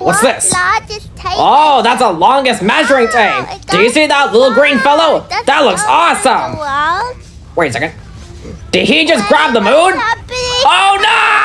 What's this? Largest tape? Oh, that's the longest measuring tape. Do you see that little green fellow? That looks awesome. Wait a second. Did he just grab the moon? Oh no!